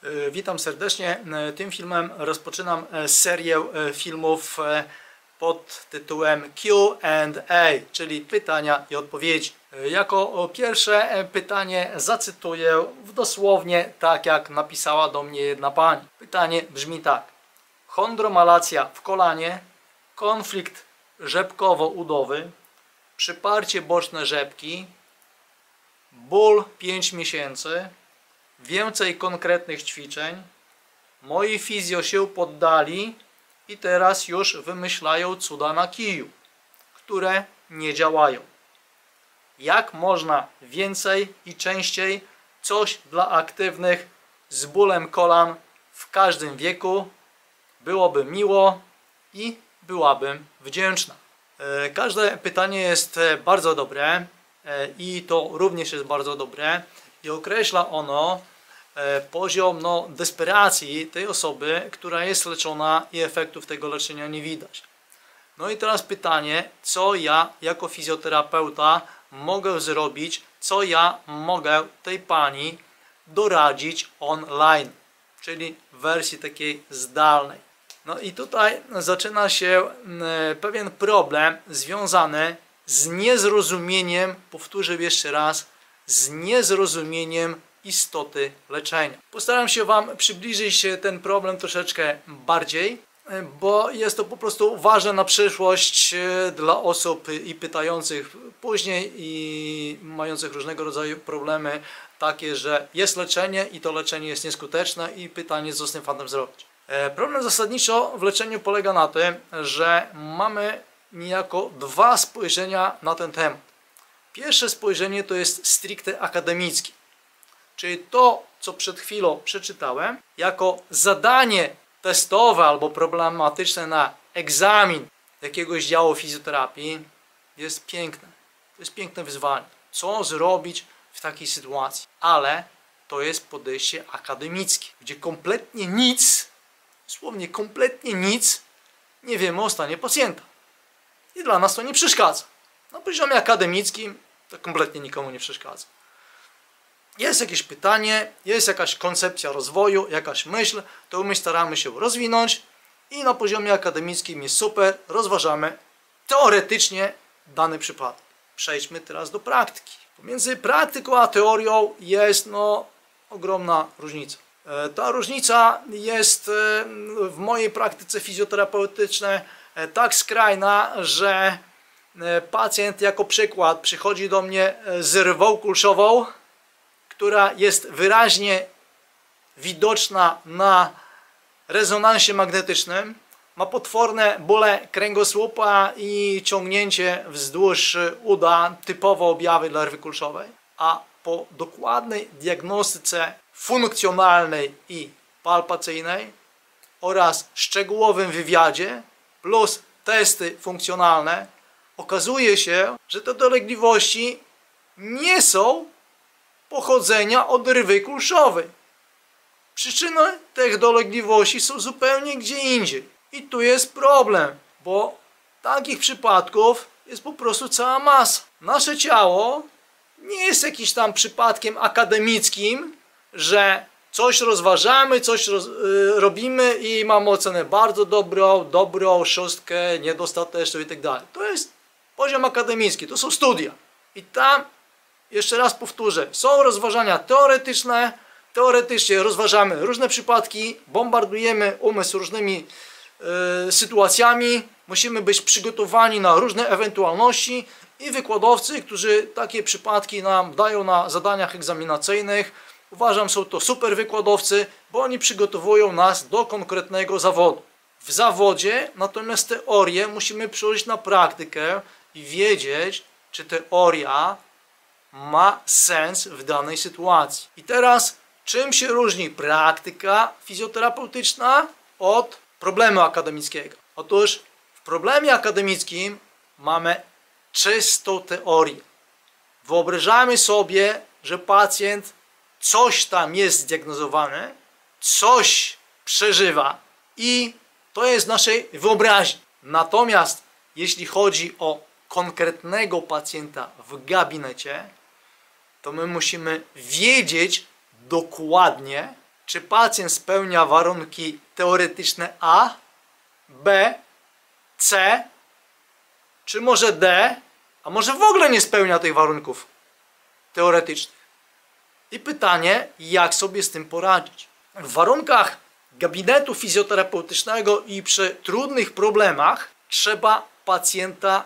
Witam serdecznie. Tym filmem rozpoczynam serię filmów pod tytułem Q&A, czyli pytania i odpowiedzi. Jako pierwsze pytanie zacytuję dosłownie tak, jak napisała do mnie jedna pani. Pytanie brzmi tak: chondromalacja w kolanie, konflikt rzepkowo-udowy, przyparcie boczne rzepki, ból 5 miesięcy, więcej konkretnych ćwiczeń. Moi fizjo się poddali i teraz już wymyślają cuda na kiju, które nie działają. Jak można więcej i częściej? Coś dla aktywnych z bólem kolan w każdym wieku. Byłoby miło i byłabym wdzięczna. Każde pytanie jest bardzo dobre i to również jest bardzo dobre i określa ono poziom desperacji tej osoby, która jest leczona i efektów tego leczenia nie widać. No i teraz pytanie, co ja jako fizjoterapeuta mogę zrobić, co ja mogę tej pani doradzić online, czyli w wersji takiej zdalnej. No i tutaj zaczyna się pewien problem związany z niezrozumieniem, powtórzę jeszcze raz, z niezrozumieniem istoty leczenia. Postaram się Wam przybliżyć ten problem troszeczkę bardziej, bo jest to po prostu ważne na przyszłość dla osób i pytających później i mających różnego rodzaju problemy takie, że jest leczenie i to leczenie jest nieskuteczne i pytanie, co z tym fantem zrobić. Problem zasadniczo w leczeniu polega na tym, że mamy niejako dwa spojrzenia na ten temat. Pierwsze spojrzenie to jest stricte akademickie, czyli to, co przed chwilą przeczytałem, jako zadanie testowe albo problematyczne na egzamin jakiegoś działu fizjoterapii jest piękne. To jest piękne wyzwanie. Co zrobić w takiej sytuacji? Ale to jest podejście akademickie, gdzie kompletnie nic, dosłownie kompletnie nic nie wiemy o stanie pacjenta. I dla nas to nie przeszkadza. Na poziomie akademickim to kompletnie nikomu nie przeszkadza. Jest jakieś pytanie, jest jakaś koncepcja rozwoju, jakaś myśl, to my staramy się rozwinąć i na poziomie akademickim jest super, rozważamy teoretycznie dany przypadek. Przejdźmy teraz do praktyki. Pomiędzy praktyką a teorią jest ogromna różnica. Ta różnica jest w mojej praktyce fizjoterapeutycznej tak skrajna, że pacjent jako przykład przychodzi do mnie z rwą kulszową, która jest wyraźnie widoczna na rezonansie magnetycznym, ma potworne bóle kręgosłupa i ciągnięcie wzdłuż uda, typowe objawy dla rwy kulszowej, a po dokładnej diagnostyce funkcjonalnej i palpacyjnej oraz szczegółowym wywiadzie plus testy funkcjonalne okazuje się, że te dolegliwości nie są pochodzenia od rwy kulszowej. Przyczyny tych dolegliwości są zupełnie gdzie indziej. I tu jest problem, bo takich przypadków jest po prostu cała masa. Nasze ciało nie jest jakimś tam przypadkiem akademickim, że coś rozważamy, coś robimy i mamy ocenę bardzo dobrą, szóstkę, niedostateczną i tak dalej. To jest poziom akademicki, to są studia. I tam, jeszcze raz powtórzę, są rozważania teoretyczne, teoretycznie rozważamy różne przypadki, bombardujemy umysł różnymi sytuacjami, musimy być przygotowani na różne ewentualności i wykładowcy, którzy takie przypadki nam dają na zadaniach egzaminacyjnych, uważam, są to super wykładowcy, bo oni przygotowują nas do konkretnego zawodu. W zawodzie natomiast teorię musimy przełożyć na praktykę i wiedzieć, czy teoria ma sens w danej sytuacji. I teraz, czym się różni praktyka fizjoterapeutyczna od problemu akademickiego? Otóż w problemie akademickim mamy czystą teorię. Wyobrażamy sobie, że pacjent coś tam jest zdiagnozowane, coś przeżywa i to jest w naszej wyobraźni. Natomiast jeśli chodzi o konkretnego pacjenta w gabinecie, to my musimy wiedzieć dokładnie, czy pacjent spełnia warunki teoretyczne A, B, C, czy może D, a może w ogóle nie spełnia tych warunków teoretycznych. I pytanie, jak sobie z tym poradzić? W warunkach gabinetu fizjoterapeutycznego i przy trudnych problemach trzeba pacjenta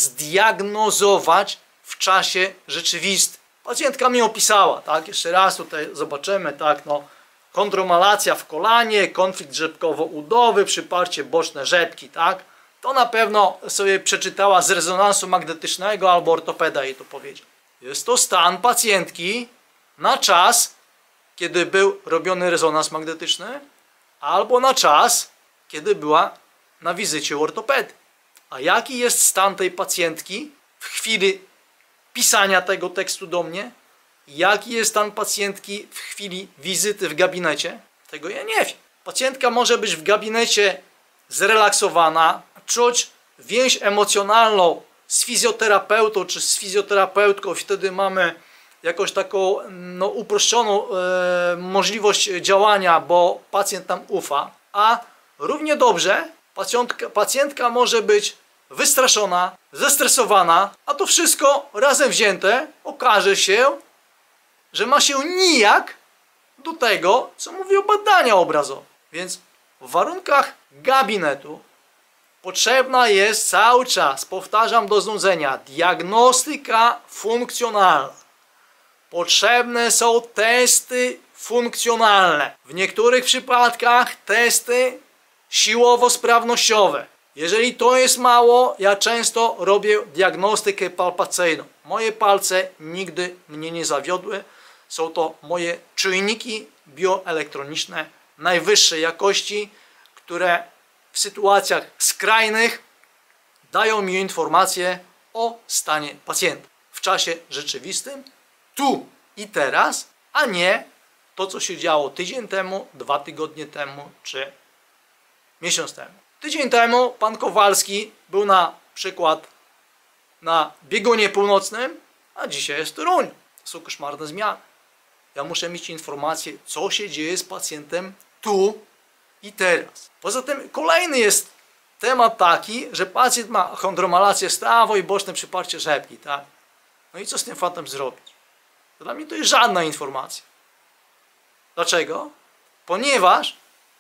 zdiagnozować w czasie rzeczywistym. Pacjentka mi opisała, tak, jeszcze raz tutaj zobaczymy, tak, no, chondromalacja w kolanie, konflikt rzepkowo-udowy, przyparcie boczne rzepki, tak. To na pewno sobie przeczytała z rezonansu magnetycznego albo ortopeda jej to powiedział. Jest to stan pacjentki na czas, kiedy był robiony rezonans magnetyczny, albo na czas, kiedy była na wizycie u ortopedy. A jaki jest stan tej pacjentki w chwili pisania tego tekstu do mnie? Jaki jest stan pacjentki w chwili wizyty w gabinecie? Tego ja nie wiem. Pacjentka może być w gabinecie zrelaksowana, czuć więź emocjonalną z fizjoterapeutą czy z fizjoterapeutką, wtedy mamy jakąś taką no, uproszczoną możliwość działania, bo pacjent nam ufa, a równie dobrze pacjentka może być wystraszona, zestresowana, a to wszystko razem wzięte okaże się, że ma się nijak do tego, co mówią badania obrazowe. Więc w warunkach gabinetu potrzebna jest cały czas, powtarzam do znudzenia, diagnostyka funkcjonalna. Potrzebne są testy funkcjonalne. W niektórych przypadkach testy siłowo-sprawnościowe. Jeżeli to jest mało, ja często robię diagnostykę palpacyjną. Moje palce nigdy mnie nie zawiodły. Są to moje czujniki bioelektroniczne najwyższej jakości, które w sytuacjach skrajnych dają mi informacje o stanie pacjenta w czasie rzeczywistym, tu i teraz, a nie to, co się działo tydzień temu, 2 tygodnie temu czy miesiąc temu. Tydzień temu pan Kowalski był na przykład na biegunie północnym, a dzisiaj jest w Toruniu. To są koszmarne zmiany. Ja muszę mieć informację, co się dzieje z pacjentem tu i teraz. Poza tym kolejny jest temat taki, że pacjent ma chondromalację stawową i boczne przyparcie rzepki, tak? No i co z tym fantem zrobić? Dla mnie to jest żadna informacja. Dlaczego? Ponieważ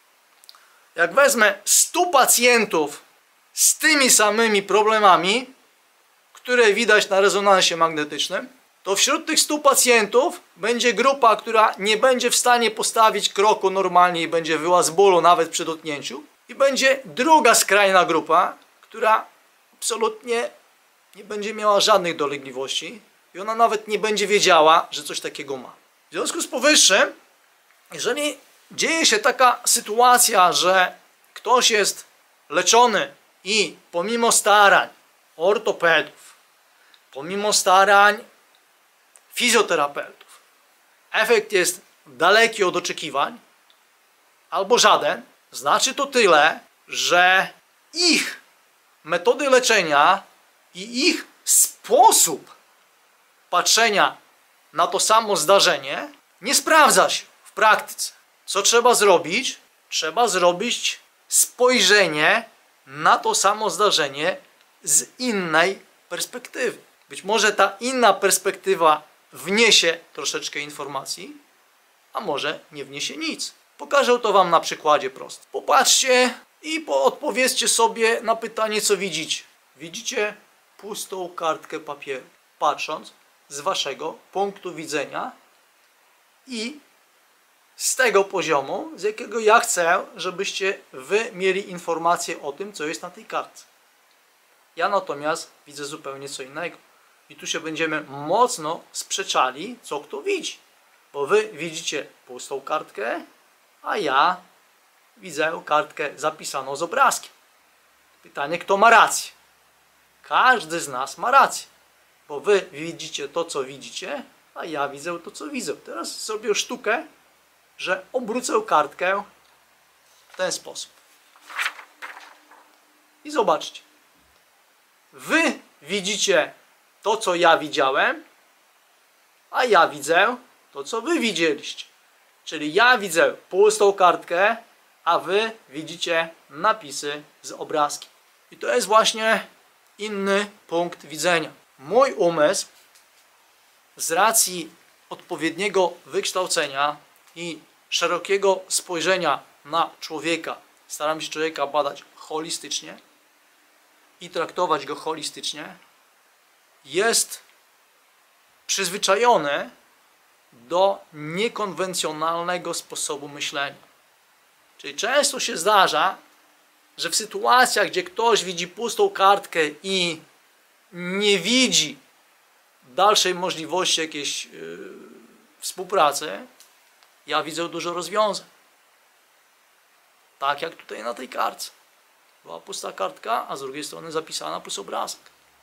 jak wezmę 100 pacjentów z tymi samymi problemami, które widać na rezonansie magnetycznym, to wśród tych 100 pacjentów będzie grupa, która nie będzie w stanie postawić kroku normalnie i będzie wyła z bólu nawet przy dotknięciu. I będzie druga skrajna grupa, która absolutnie nie będzie miała żadnych dolegliwości i ona nawet nie będzie wiedziała, że coś takiego ma. W związku z powyższym, jeżeli dzieje się taka sytuacja, że ktoś jest leczony i pomimo starań ortopedów, pomimo starań fizjoterapeutów, efekt jest daleki od oczekiwań albo żaden, znaczy to tyle, że ich metody leczenia i ich sposób patrzenia na to samo zdarzenie nie sprawdza się w praktyce. Co trzeba zrobić? Trzeba zrobić spojrzenie na to samo zdarzenie z innej perspektywy. Być może ta inna perspektywa wniesie troszeczkę informacji, a może nie wniesie nic. Pokażę to wam na przykładzie prostym. Popatrzcie i odpowiedzcie sobie na pytanie, co widzicie. Widzicie pustą kartkę papieru, patrząc z waszego punktu widzenia i z tego poziomu, z jakiego ja chcę, żebyście wy mieli informację o tym, co jest na tej kartce. Ja natomiast widzę zupełnie co innego. I tu się będziemy mocno sprzeczali, co kto widzi. Bo wy widzicie pustą kartkę, a ja widzę kartkę zapisaną z obrazkiem. Pytanie, kto ma rację? Każdy z nas ma rację. Bo wy widzicie to, co widzicie, a ja widzę to, co widzę. Teraz zrobię sztukę, że obrócę kartkę w ten sposób. I zobaczcie. Wy widzicie to, co ja widziałem, a ja widzę to, co wy widzieliście. Czyli ja widzę pustą kartkę, a wy widzicie napisy z obrazkiem. I to jest właśnie inny punkt widzenia. Mój umysł z racji odpowiedniego wykształcenia i szerokiego spojrzenia na człowieka, staram się człowieka badać holistycznie i traktować go holistycznie, jest przyzwyczajony do niekonwencjonalnego sposobu myślenia. Czyli często się zdarza, że w sytuacjach, gdzie ktoś widzi pustą kartkę i nie widzi dalszej możliwości jakiejś współpracy, ja widzę dużo rozwiązań. Tak jak tutaj na tej kartce. Była pusta kartka, a z drugiej strony zapisana plus obrazek.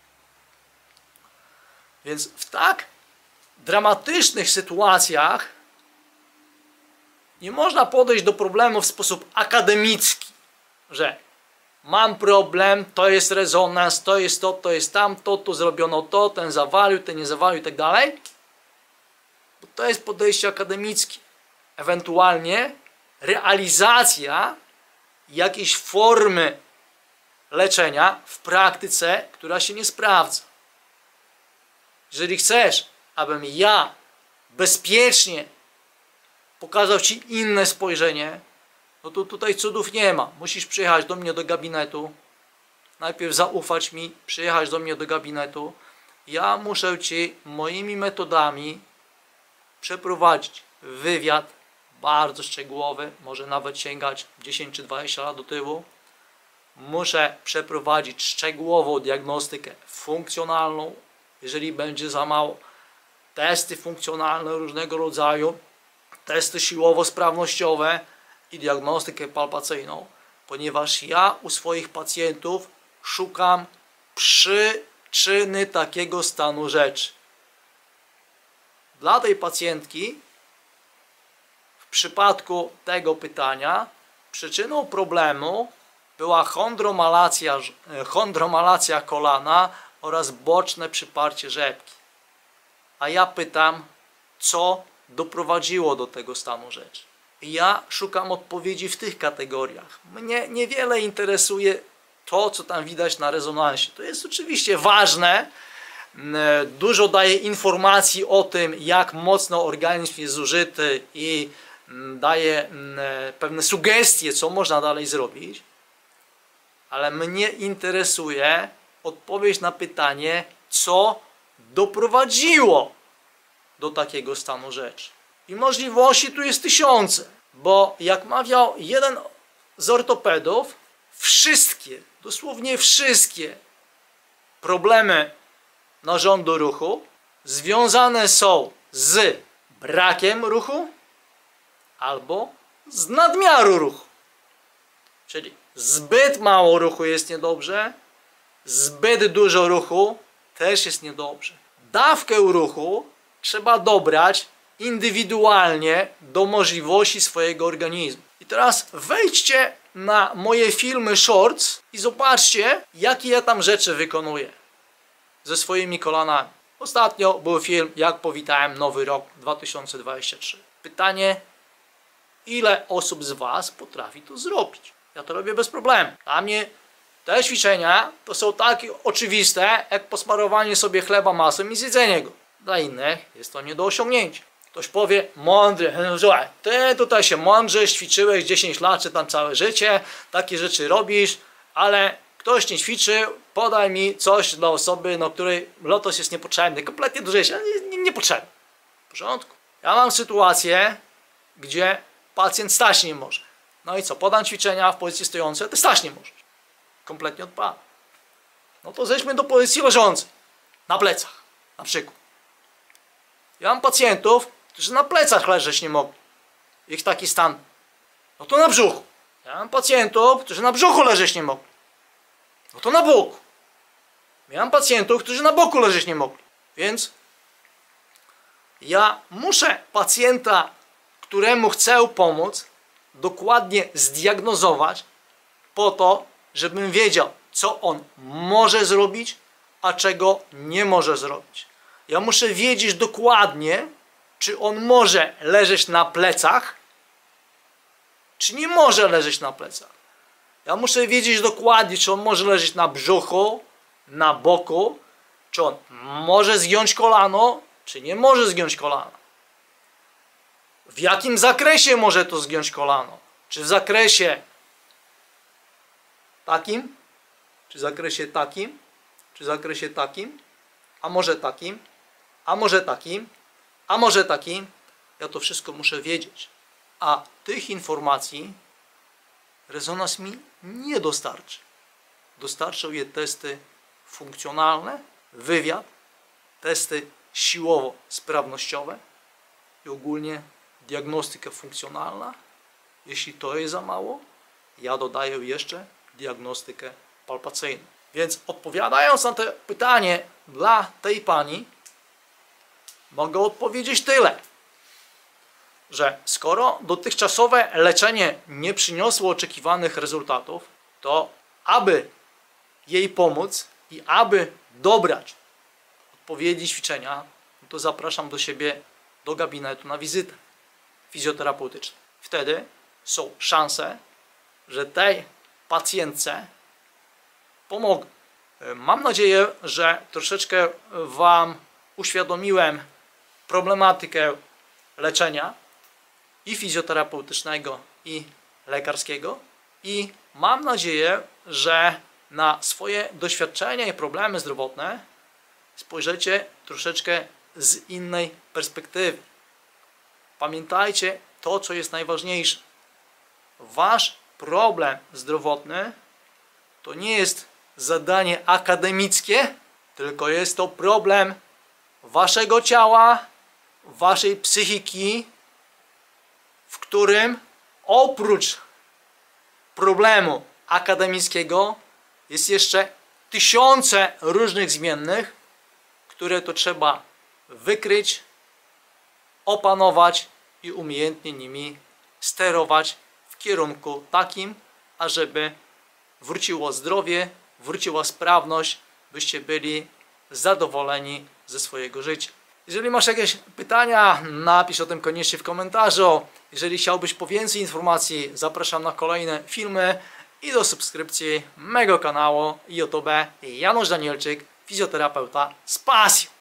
Więc w tak dramatycznych sytuacjach nie można podejść do problemu w sposób akademicki, że mam problem, to jest rezonans, to jest to, to jest tamto, tu zrobiono to, ten zawalił, ten nie zawalił i tak dalej. Bo to jest podejście akademickie. Ewentualnie realizacja jakiejś formy leczenia w praktyce, która się nie sprawdza. Jeżeli chcesz, abym ja bezpiecznie pokazał ci inne spojrzenie, no to tutaj cudów nie ma. Musisz przyjechać do mnie do gabinetu, najpierw zaufać mi, przyjechać do mnie do gabinetu. Ja muszę ci moimi metodami przeprowadzić wywiad bardzo szczegółowy, może nawet sięgać 10 czy 20 lat do tyłu. Muszę przeprowadzić szczegółową diagnostykę funkcjonalną, jeżeli będzie za mało. Testy funkcjonalne różnego rodzaju, testy siłowo-sprawnościowe i diagnostykę palpacyjną, ponieważ ja u swoich pacjentów szukam przyczyny takiego stanu rzeczy. Dla tej pacjentki w przypadku tego pytania przyczyną problemu była chondromalacja kolana oraz boczne przyparcie rzepki. A ja pytam, co doprowadziło do tego stanu rzeczy. I ja szukam odpowiedzi w tych kategoriach. Mnie niewiele interesuje to, co tam widać na rezonansie. To jest oczywiście ważne. Dużo daje informacji o tym, jak mocno organizm jest zużyty i daje pewne sugestie, co można dalej zrobić. Ale mnie interesuje odpowiedź na pytanie, co doprowadziło do takiego stanu rzeczy. I możliwości tu jest tysiące, bo jak mawiał jeden z ortopedów, wszystkie, dosłownie wszystkie problemy narządu ruchu związane są z brakiem ruchu albo z nadmiaru ruchu. Czyli zbyt mało ruchu jest niedobrze, zbyt dużo ruchu też jest niedobrze. Dawkę ruchu trzeba dobrać indywidualnie do możliwości swojego organizmu. I teraz wejdźcie na moje filmy shorts i zobaczcie, jakie ja tam rzeczy wykonuję ze swoimi kolanami. Ostatnio był film, jak powitałem nowy rok 2023. Pytanie, ile osób z Was potrafi to zrobić? Ja to robię bez problemu. Dla mnie te ćwiczenia to są tak oczywiste, jak posmarowanie sobie chleba masłem i zjedzenie go. Dla innych jest to nie do osiągnięcia. Ktoś powie, mądry, słuchaj, ty tutaj się mądrzysz, ćwiczyłeś 10 lat, czy tam całe życie, takie rzeczy robisz, ale ktoś nie ćwiczył, podaj mi coś dla osoby, której lotos jest niepotrzebny, kompletnie do życia, niepotrzebny. W porządku. Ja mam sytuację, gdzie pacjent stać nie może. No i co, podam ćwiczenia w pozycji stojącej, ty stać nie możesz. Kompletnie odpada. No to zejdźmy do pozycji leżącej. Na plecach, na przykład. Ja mam pacjentów, którzy na plecach leżeć nie mogli. Ich taki stan. No to na brzuchu. Ja mam pacjentów, którzy na brzuchu leżeć nie mogli. No to na boku. Ja mam pacjentów, którzy na boku leżeć nie mogli. Więc ja muszę pacjenta, któremu chcę pomóc, dokładnie zdiagnozować po to, żebym wiedział, co on może zrobić, a czego nie może zrobić. Ja muszę wiedzieć dokładnie, czy on może leżeć na plecach, czy nie może leżeć na plecach. Ja muszę wiedzieć dokładnie, czy on może leżeć na brzuchu, na boku, czy on może zgiąć kolano, czy nie może zgiąć kolana. W jakim zakresie może to zgiąć kolano? Czy w zakresie takim, czy w zakresie takim, czy w zakresie takim, a może takim, a może takim, a może takim. Ja to wszystko muszę wiedzieć. A tych informacji rezonans mi nie dostarczy. Dostarczą je testy funkcjonalne, wywiad, testy siłowo-sprawnościowe i ogólnie diagnostyka funkcjonalna. Jeśli to jest za mało, ja dodaję jeszcze diagnostykę palpacyjną. Więc odpowiadając na to pytanie dla tej pani, mogę odpowiedzieć tyle, że skoro dotychczasowe leczenie nie przyniosło oczekiwanych rezultatów, to aby jej pomóc i aby dobrać odpowiedzi ćwiczenia, to zapraszam do siebie do gabinetu na wizytę fizjoterapeutyczną. Wtedy są szanse, że tej pacjentce pomogę. Mam nadzieję, że troszeczkę Wam uświadomiłem problematykę leczenia i fizjoterapeutycznego, i lekarskiego. I mam nadzieję, że na swoje doświadczenia i problemy zdrowotne spojrzycie troszeczkę z innej perspektywy. Pamiętajcie to, co jest najważniejsze. Wasz problem zdrowotny to nie jest zadanie akademickie, tylko jest to problem waszego ciała, waszej psychiki, w którym oprócz problemu akademickiego jest jeszcze tysiące różnych zmiennych, które to trzeba wykryć, opanować i umiejętnie nimi sterować w kierunku takim, ażeby wróciło zdrowie, wróciła sprawność, byście byli zadowoleni ze swojego życia. Jeżeli masz jakieś pytania, napisz o tym koniecznie w komentarzu. Jeżeli chciałbyś po więcej informacji, zapraszam na kolejne filmy i do subskrypcji mego kanału YouTube Janusz Danielczyk, fizjoterapeuta z pasją.